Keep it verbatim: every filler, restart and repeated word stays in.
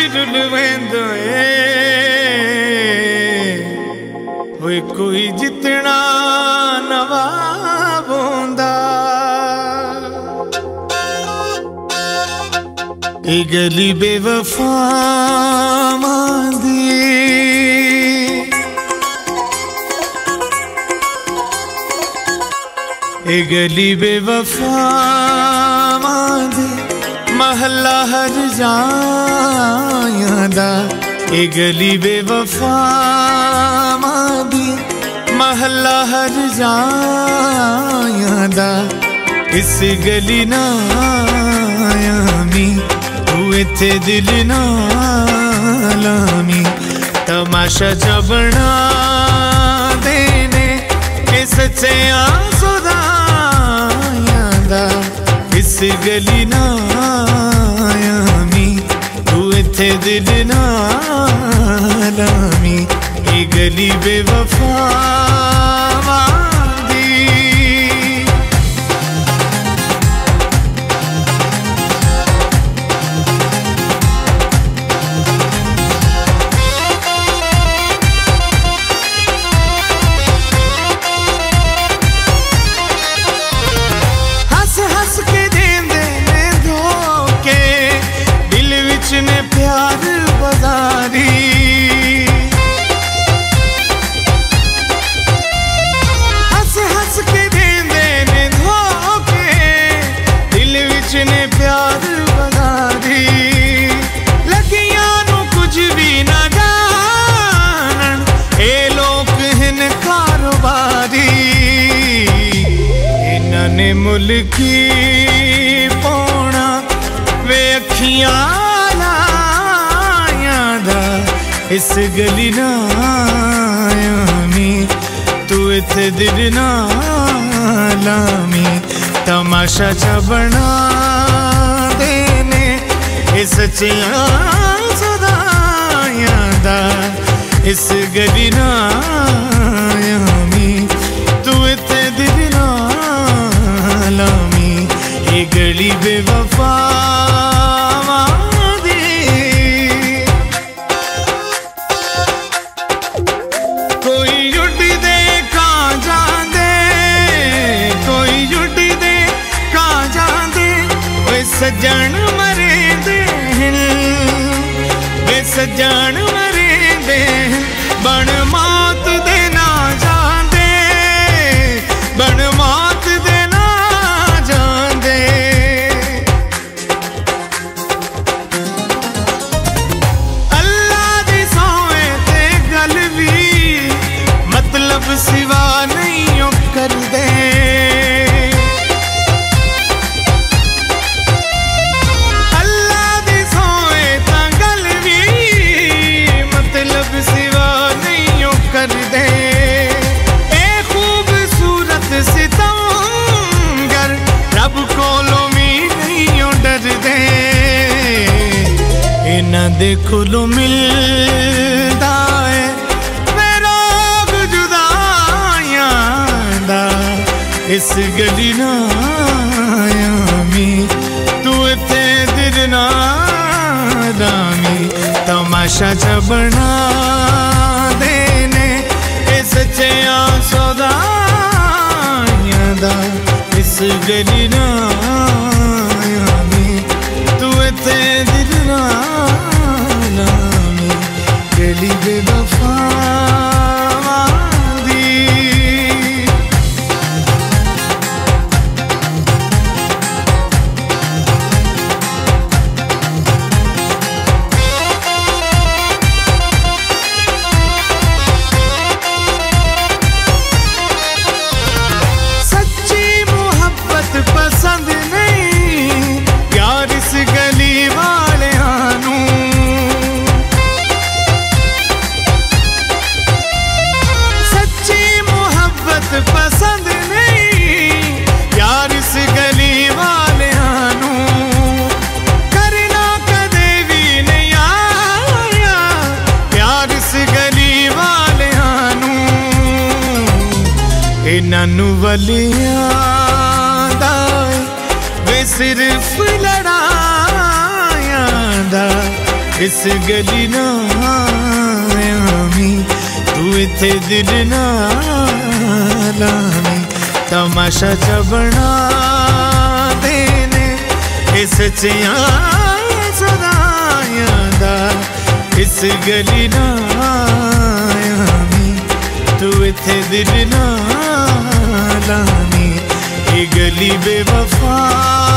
Rule वेंदो होए कोई जितना नवाब होंदा। ए गली बेवफावां दी ए गली बेवफावां दी महला हर जायांदा। ए गली बेवफावां दी महला हर जायांदा। इस गली ना आयामी तू इत्थे दिल ना लामी। तमाशा जबना देने के सच्चे आंसुदा। इस गली ना आयामी तू इत्थे दिल ना लामी। ए गली बेवफावां दी ने प्यार बजारी। हस हस के देंदे ने धोखे दिल विच ने प्यार बजारी। लगियां नू कुछ भी ना जानन ए लोग हिन कारोबारी। इन्हां ने मुल्की पौना वे अखियां इस गली ना आयामी तू इत्थे दिल ना लामी। तमाशा जबना देने इस सच्चियां सदायांदा। इस गली ना आयामी तू इत्थे दिल ना लामी। ये गली बेवफा सजन मरेंदे वे सजन मरेंदे बन मौत दे ना जांदे बन मौत दे ना जांदे। अल्लाह दी सोए ते गल भी मतलब सिवा नहीं कर दे। देखो लो मिलदा है रोग जुदाइयां दा। इस गली ना आयामी तू इत्थे दिल ना लामी। तमाशा जबना देने ए सच्चे आंसुदा। इस गली ना आयामी तू इत्थे दिल ना गली बेवफावां दी। सच्ची मोहब्बत पसंद नहीं यार इस गली वाले आनू। पसंद नहीं यार इस गली वाले आनू। करना कदे भी नहीं आया प्यार इस गली वाले आनू। इन्हां नू वलियां दा वे सिर्फ लड़ाइयां दा। इस गली ना आमी तू इथे दिल ना लामी तमाशा चबना देने इस सच्चियां सदायां दा इस गली ना आमी तू इथे दिल ना लामी ये गली बेवफा